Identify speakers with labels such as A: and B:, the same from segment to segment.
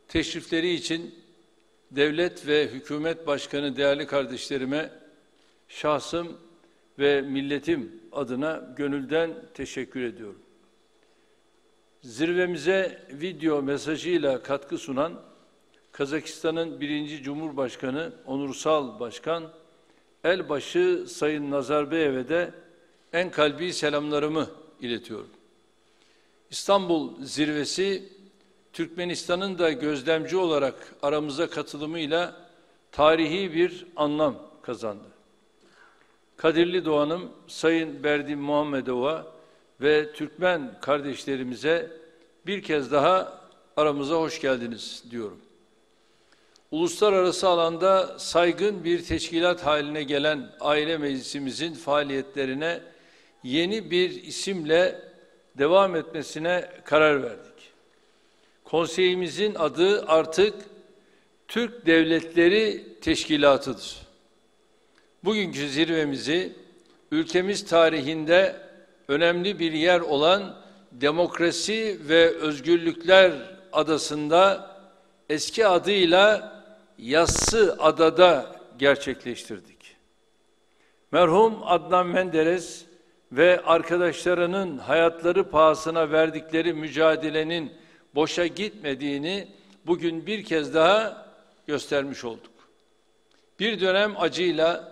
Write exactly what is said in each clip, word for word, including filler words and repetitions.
A: teşrifleri için devlet ve hükümet başkanı değerli kardeşlerime şahsım ve milletim adına gönülden teşekkür ediyorum. Zirvemize video mesajıyla katkı sunan Kazakistan'ın birinci Cumhurbaşkanı Onursal Başkan Elbaşı Sayın Nazarbayev'e de en kalbi selamlarımı iletiyorum. İstanbul Zirvesi, Türkmenistan'ın da gözlemci olarak aramıza katılımıyla tarihi bir anlam kazandı. Kadirli Doğan'ım Sayın Berdi Muhammedova ve Türkmen kardeşlerimize bir kez daha aramıza hoş geldiniz diyorum. Uluslararası alanda saygın bir teşkilat haline gelen Aile Meclisimizin faaliyetlerine yeni bir isimle devam etmesine karar verdik. Konseyimizin adı artık Türk Devletleri Teşkilatı'dır. Bugünkü zirvemizi ülkemiz tarihinde önemli bir yer olan Demokrasi ve Özgürlükler Adası'nda eski adıyla Yassı Adada gerçekleştirdik. Merhum Adnan Menderes ve arkadaşlarının hayatları pahasına verdikleri mücadelenin boşa gitmediğini bugün bir kez daha göstermiş olduk. Bir dönem acıyla,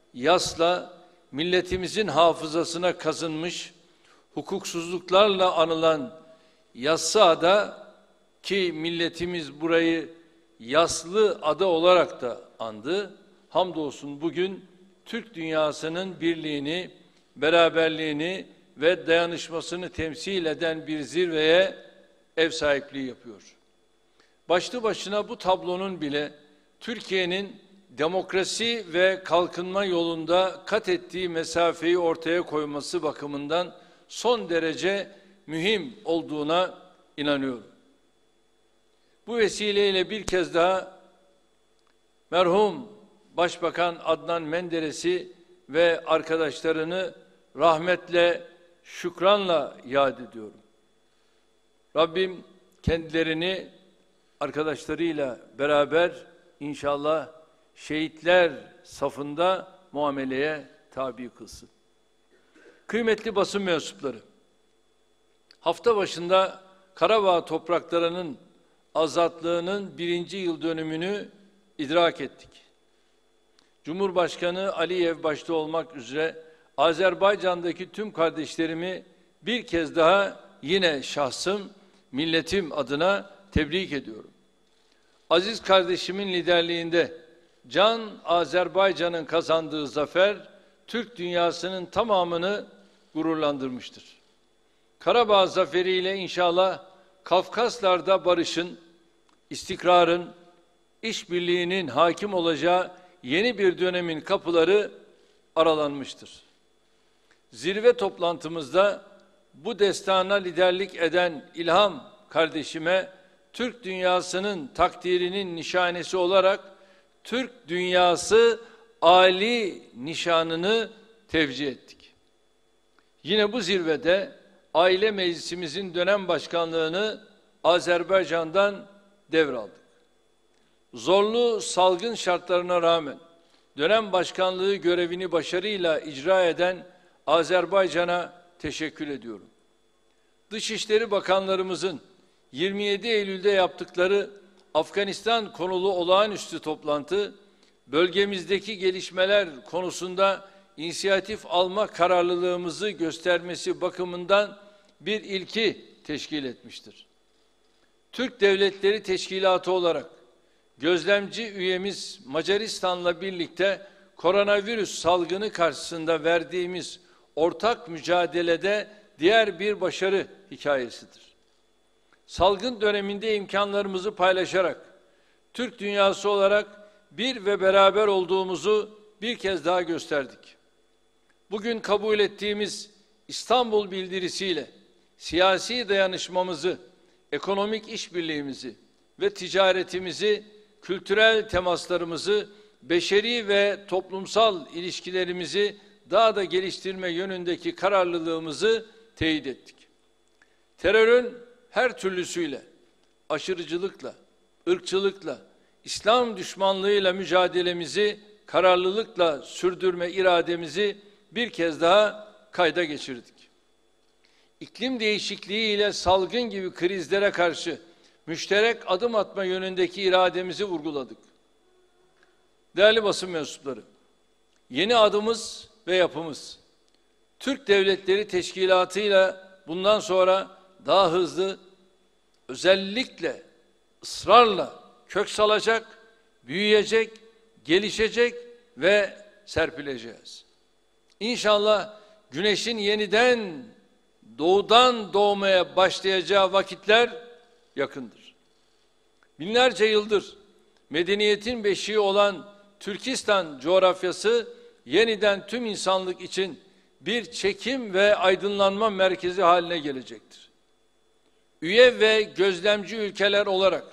A: yasla milletimizin hafızasına kazınmış, hukuksuzluklarla anılan Yassıada ki milletimiz burayı Yaslı Ada olarak da andı, hamdolsun bugün Türk dünyasının birliğini, beraberliğini ve dayanışmasını temsil eden bir zirveye ev sahipliği yapıyor. Başlı başına bu tablonun bile Türkiye'nin demokrasi ve kalkınma yolunda kat ettiği mesafeyi ortaya koyması bakımından son derece mühim olduğuna inanıyorum. Bu vesileyle bir kez daha merhum Başbakan Adnan Menderes'i ve arkadaşlarını rahmetle, şükranla yad ediyorum. Rabbim kendilerini arkadaşlarıyla beraber inşallah şehitler safında muameleye tabi kılsın. Kıymetli basın mensupları, hafta başında Karabağ topraklarının azatlığının birinci yıl dönümünü idrak ettik. Cumhurbaşkanı Aliyev başta olmak üzere Azerbaycan'daki tüm kardeşlerimi bir kez daha yine şahsım, milletim adına tebrik ediyorum. Aziz kardeşimin liderliğinde Can Azerbaycan'ın kazandığı zafer, Türk dünyasının tamamını gururlandırmıştır. Karabağ zaferiyle inşallah Kafkaslar'da barışın, istikrarın, işbirliğinin hakim olacağı yeni bir dönemin kapıları aralanmıştır. Zirve toplantımızda bu destana liderlik eden İlham kardeşime Türk dünyasının takdirinin nişanesi olarak Türk Dünyası Ali nişanını tevcih ettik. Yine bu zirvede Aile Meclisimizin dönem başkanlığını Azerbaycan'dan devraldık. Zorlu salgın şartlarına rağmen dönem başkanlığı görevini başarıyla icra eden Azerbaycan'a teşekkür ediyorum. Dışişleri Bakanlarımızın yirmi yedi Eylül'de yaptıkları Afganistan konulu olağanüstü toplantı, bölgemizdeki gelişmeler konusunda inisiyatif alma kararlılığımızı göstermesi bakımından bir ilki teşkil etmiştir. Türk Devletleri Teşkilatı olarak gözlemci üyemiz Macaristan'la birlikte koronavirüs salgını karşısında verdiğimiz ortak mücadelede diğer bir başarı hikayesidir. Salgın döneminde imkanlarımızı paylaşarak Türk dünyası olarak bir ve beraber olduğumuzu bir kez daha gösterdik. Bugün kabul ettiğimiz İstanbul bildirisiyle siyasi dayanışmamızı, ekonomik işbirliğimizi ve ticaretimizi, kültürel temaslarımızı, beşeri ve toplumsal ilişkilerimizi daha da geliştirme yönündeki kararlılığımızı teyit ettik. Terörün her türlüsüyle, aşırıcılıkla, ırkçılıkla, İslam düşmanlığıyla mücadelemizi kararlılıkla sürdürme irademizi bir kez daha kayda geçirdik. İklim değişikliği ile salgın gibi krizlere karşı müşterek adım atma yönündeki irademizi vurguladık. Değerli basın mensupları, yeni adımız ve yapımız, Türk Devletleri Teşkilatı'yla bundan sonra daha hızlı, özellikle ısrarla kök salacak, büyüyecek, gelişecek ve serpileceğiz. İnşallah güneşin yeniden doğudan doğmaya başlayacağı vakitler yakındır. Binlerce yıldır medeniyetin beşiği olan Türkistan coğrafyası yeniden tüm insanlık için bir çekim ve aydınlanma merkezi haline gelecektir. Üye ve gözlemci ülkeler olarak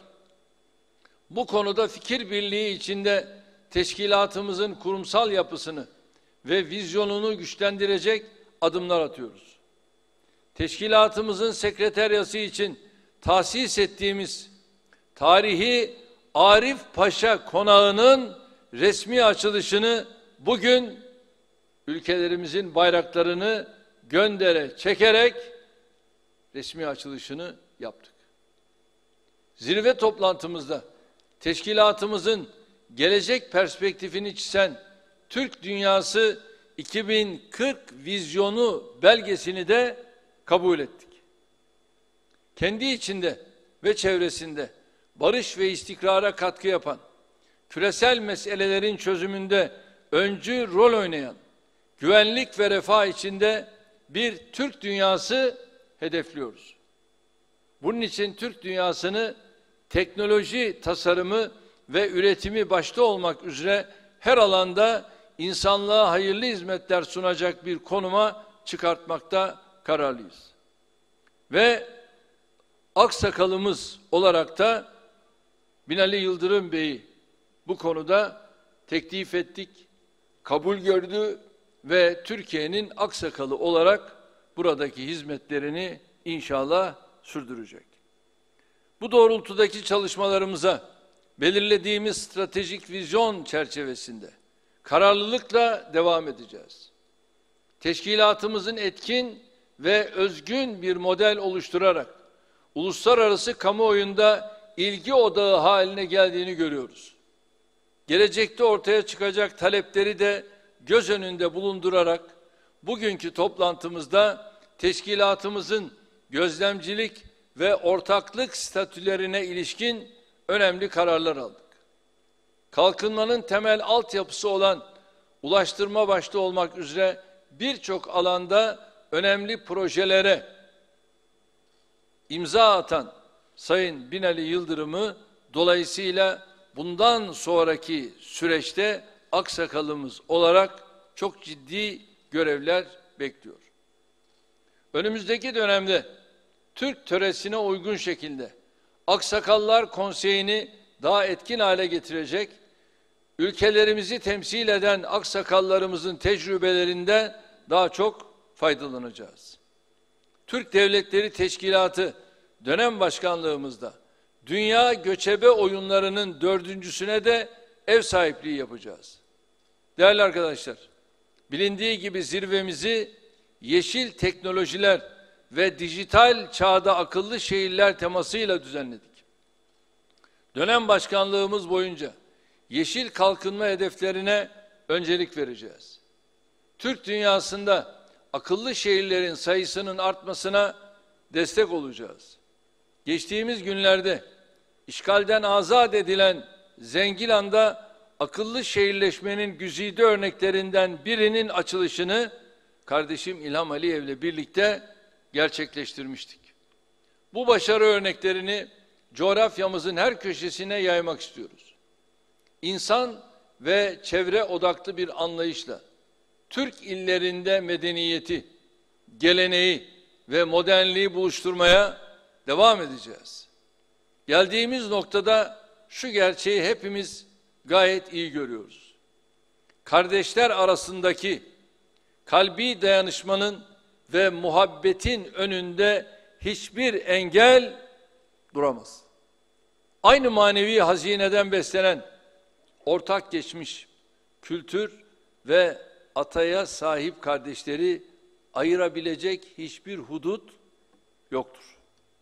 A: bu konuda fikir birliği içinde teşkilatımızın kurumsal yapısını ve vizyonunu güçlendirecek adımlar atıyoruz. Teşkilatımızın sekreteryası için tahsis ettiğimiz tarihi Arif Paşa Konağı'nın resmi açılışını bugün ülkelerimizin bayraklarını göndere çekerek resmi açılışını yaptık. Zirve toplantımızda teşkilatımızın gelecek perspektifini çizen Türk Dünyası iki bin kırk vizyonu belgesini de kabul ettik. Kendi içinde ve çevresinde barış ve istikrara katkı yapan, küresel meselelerin çözümünde öncü rol oynayan, güvenlik ve refah içinde bir Türk dünyası hedefliyoruz. Bunun için Türk dünyasını teknoloji tasarımı ve üretimi başta olmak üzere her alanda insanlığa hayırlı hizmetler sunacak bir konuma çıkartmakta kararlıyız. Ve aksakalımız olarak da Binali Yıldırım Bey'i bu konuda teklif ettik, kabul gördü ve Türkiye'nin aksakalı olarak buradaki hizmetlerini inşallah sürdürecek. Bu doğrultudaki çalışmalarımıza belirlediğimiz stratejik vizyon çerçevesinde kararlılıkla devam edeceğiz. Teşkilatımızın etkin ve özgün bir model oluşturarak uluslararası kamuoyunda ilgi odağı haline geldiğini görüyoruz. Gelecekte ortaya çıkacak talepleri de göz önünde bulundurarak bugünkü toplantımızda teşkilatımızın gözlemcilik ve ortaklık statülerine ilişkin önemli kararlar aldık. Kalkınmanın temel altyapısı olan ulaştırma başta olmak üzere birçok alanda önemli projelere imza atan Sayın Binali Yıldırım'ı dolayısıyla bundan sonraki süreçte aksakalımız olarak çok ciddi görevler bekliyor. Önümüzdeki dönemde Türk töresine uygun şekilde Aksakallar Konseyi'ni daha etkin hale getirecek, ülkelerimizi temsil eden aksakallarımızın tecrübelerinden daha çok faydalanacağız. Türk Devletleri Teşkilatı dönem başkanlığımızda Dünya Göçebe Oyunları'nın dördüncüsüne de ev sahipliği yapacağız. Değerli arkadaşlar, bilindiği gibi zirvemizi yeşil teknolojiler ve dijital çağda akıllı şehirler temasıyla düzenledik. Dönem başkanlığımız boyunca yeşil kalkınma hedeflerine öncelik vereceğiz. Türk dünyasında akıllı şehirlerin sayısının artmasına destek olacağız. Geçtiğimiz günlerde işgalden azat edilen Zengilan'da akıllı şehirleşmenin güzide örneklerinden birinin açılışını kardeşim İlham Aliyev'le birlikte gerçekleştirmiştik. Bu başarı örneklerini coğrafyamızın her köşesine yaymak istiyoruz. İnsan ve çevre odaklı bir anlayışla Türk illerinde medeniyeti, geleneği ve modernliği buluşturmaya devam edeceğiz. Geldiğimiz noktada şu gerçeği hepimiz gayet iyi görüyoruz. Kardeşler arasındaki kalbi dayanışmanın ve muhabbetin önünde hiçbir engel duramaz. Aynı manevi hazineden beslenen ortak geçmiş, kültür ve ataya sahip kardeşleri ayırabilecek hiçbir hudut yoktur.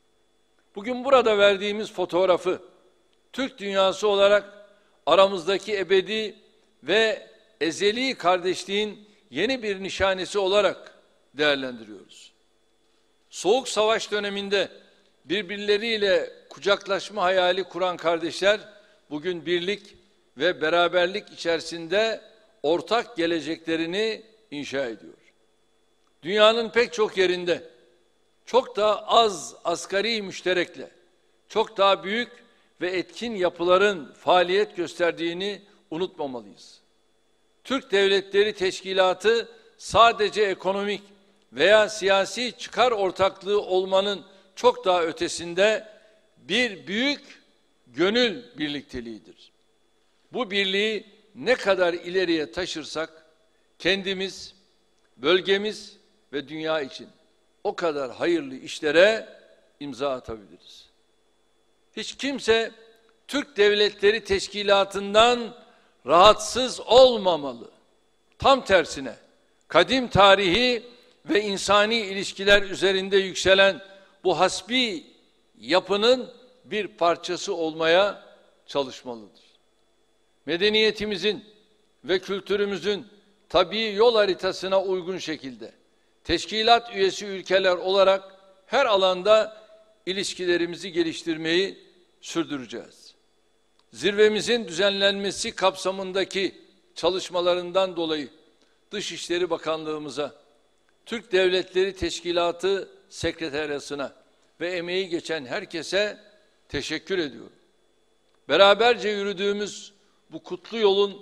A: Bugün burada verdiğimiz fotoğrafı Türk dünyası olarak aramızdaki ebedi ve ezeli kardeşliğin yeni bir nişanesi olarak değerlendiriyoruz. Soğuk Savaş döneminde birbirleriyle kucaklaşma hayali kuran kardeşler bugün birlik ve beraberlik içerisinde ortak geleceklerini inşa ediyor. Dünyanın pek çok yerinde çok daha az asgari müşterekle çok daha büyük ve etkin yapıların faaliyet gösterdiğini unutmamalıyız. Türk Devletleri Teşkilatı sadece ekonomik veya siyasi çıkar ortaklığı olmanın çok daha ötesinde bir büyük gönül birlikteliğidir. Bu birliği ne kadar ileriye taşırsak kendimiz, bölgemiz ve dünya için o kadar hayırlı işlere imza atabiliriz. Hiç kimse Türk Devletleri Teşkilatı'ndan rahatsız olmamalı. Tam tersine kadim tarihi ve insani ilişkiler üzerinde yükselen bu hasbi yapının bir parçası olmaya çalışmalıdır. Medeniyetimizin ve kültürümüzün tabii yol haritasına uygun şekilde teşkilat üyesi ülkeler olarak her alanda ilişkilerimizi geliştirmeyi sürdüreceğiz. Zirvemizin düzenlenmesi kapsamındaki çalışmalarından dolayı Dışişleri Bakanlığımıza, Türk Devletleri Teşkilatı Sekreteryasına ve emeği geçen herkese teşekkür ediyorum. Beraberce yürüdüğümüz bu kutlu yolun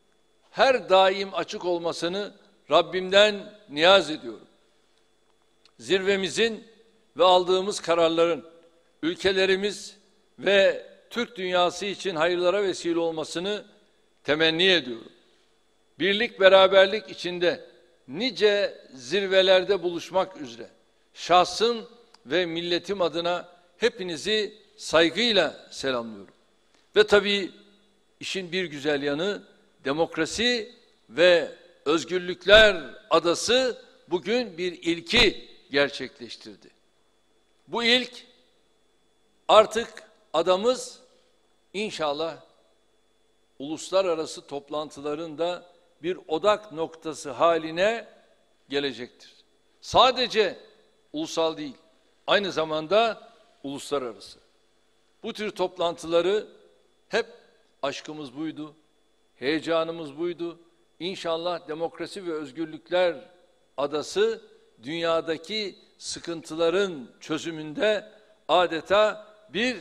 A: her daim açık olmasını Rabbimden niyaz ediyorum. Zirvemizin ve aldığımız kararların ülkelerimiz ve Türk dünyası için hayırlara vesile olmasını temenni ediyorum. Birlik, beraberlik içinde nice zirvelerde buluşmak üzere şahsım ve milletim adına hepinizi saygıyla selamlıyorum. Ve tabii işin bir güzel yanı demokrasi ve özgürlükler adası bugün bir ilki gerçekleştirdi. Bu ilk artık adamız inşallah uluslararası toplantıların da bir odak noktası haline gelecektir. Sadece ulusal değil, aynı zamanda uluslararası. Bu tür toplantıları hep aşkımız buydu, heyecanımız buydu. İnşallah demokrasi ve özgürlükler adası dünyadaki sıkıntıların çözümünde adeta bir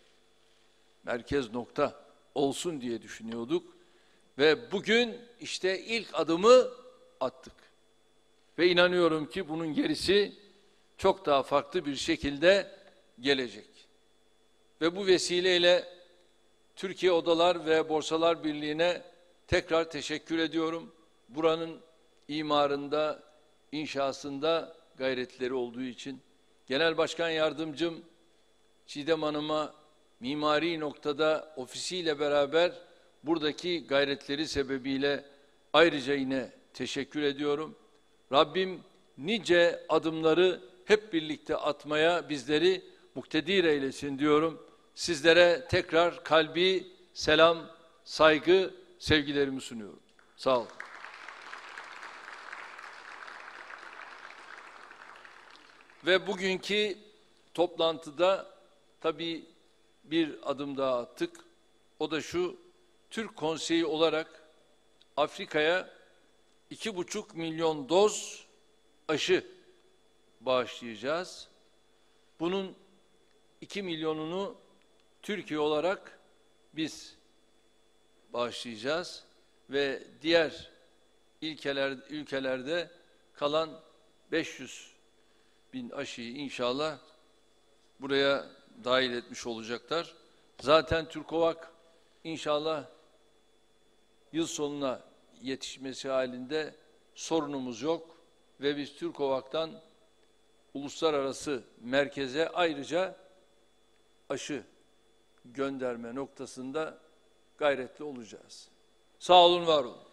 A: merkez nokta olsun diye düşünüyorduk. Ve bugün işte ilk adımı attık. Ve inanıyorum ki bunun gerisi çok daha farklı bir şekilde gelecek. Ve bu vesileyle Türkiye Odalar ve Borsalar Birliği'ne tekrar teşekkür ediyorum. Buranın imarında, inşasında gayretleri olduğu için. Genel Başkan Yardımcım Çiğdem Hanım'a mimari noktada ofisiyle beraber buradaki gayretleri sebebiyle ayrıca yine teşekkür ediyorum. Rabbim nice adımları hep birlikte atmaya bizleri muktedir eylesin diyorum. Sizlere tekrar kalbi selam, saygı, sevgilerimi sunuyorum. Sağ olun. Ve bugünkü toplantıda tabii bir adım daha attık. O da şu, Türk Konseyi olarak Afrika'ya iki buçuk milyon doz aşı bağışlayacağız. Bunun iki milyonunu Türkiye olarak biz bağışlayacağız ve diğer ülkeler, ülkelerde kalan beş yüz bin aşıyı inşallah buraya dahil etmiş olacaklar. Zaten Türkovak inşallah yıl sonuna yetişmesi halinde sorunumuz yok ve biz Türkovak'tan uluslararası merkeze ayrıca aşı gönderme noktasında gayretli olacağız. Sağ olun, var olun.